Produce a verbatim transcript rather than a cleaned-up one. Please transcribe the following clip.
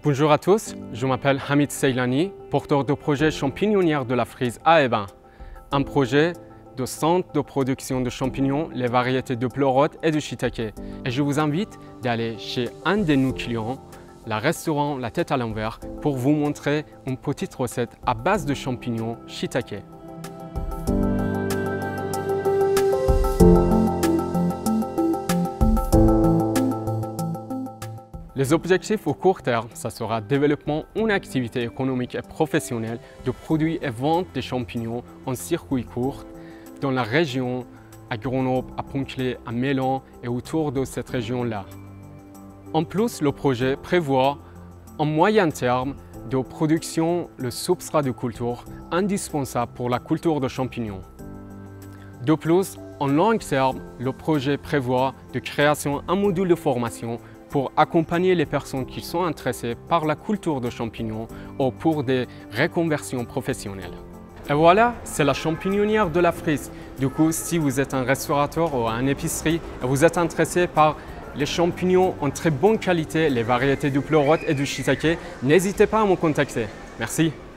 Bonjour à tous, je m'appelle Hamid Seylani, porteur de projet Champignonnière de la Frise à Ebin, un projet de centre de production de champignons, les variétés de pleurote et de shiitake. Et je vous invite d'aller chez un de nos clients, le restaurant La Tête à l'envers, pour vous montrer une petite recette à base de champignons shiitake. Les objectifs au court terme, ça sera développement d'une activité économique et professionnelle de produits et vente de champignons en circuit court dans la région, à Grenoble, à Pont-Clé, à Mélan et autour de cette région-là. En plus, le projet prévoit en moyen terme de production le substrat de culture indispensable pour la culture de champignons. De plus, en long terme, le projet prévoit de création d'un module de formation pour accompagner les personnes qui sont intéressées par la culture de champignons ou pour des reconversions professionnelles. Et voilà, c'est la champignonnière de la Frise. Du coup, si vous êtes un restaurateur ou une épicerie et vous êtes intéressé par les champignons en très bonne qualité, les variétés de pleurote et du shiitake, n'hésitez pas à me contacter. Merci.